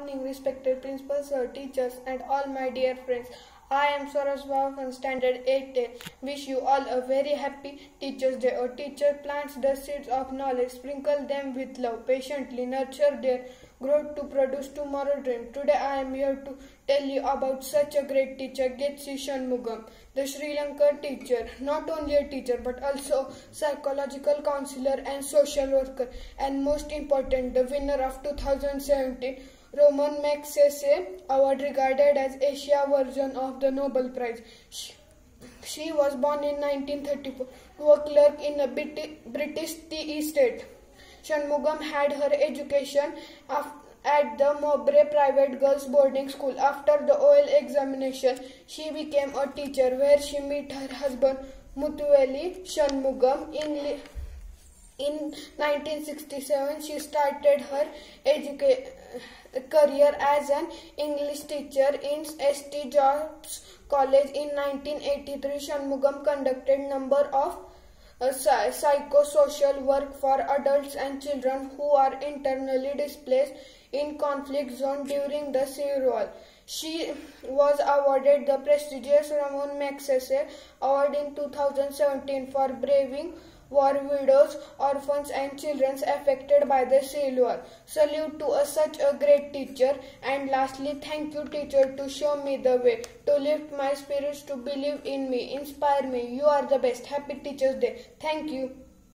morning, respected principal sir, teachers, and all my dear friends. I am Swaraj Bhava from Standard 8A. Wish you all a very happy Teachers' Day. A teacher plants the seeds of knowledge, sprinkle them with love, patiently nurture their growth to produce tomorrow's dream. Today I am here to tell you about such a great teacher, Getsi Shanmugam, the Sri Lankan teacher. Not only a teacher but also psychological counselor and social worker. And most important, the winner of 2017 Ramon Magsaysay Award, regarded as Asia version of the Nobel Prize. She was born in 1934 to a clerk in a British tea estate. Shanmugam had her education at the Mowbray Private Girls Boarding School. After the OL examination, she became a teacher where she met her husband Muthuveli Shanmugam. In 1967, she started her career as an English teacher in St. George's College. In 1983, Shanmugam conducted number of psychosocial work for adults and children who are internally displaced in conflict zone during the Civil War. She was awarded the prestigious Ramon Magsaysay Award in 2017 for braving war widows, orphans and children affected by the Civil War. Salute to such a great teacher. And lastly, thank you teacher to show me the way, to lift my spirits, to believe in me, inspire me. You are the best. Happy Teachers' Day. Thank you.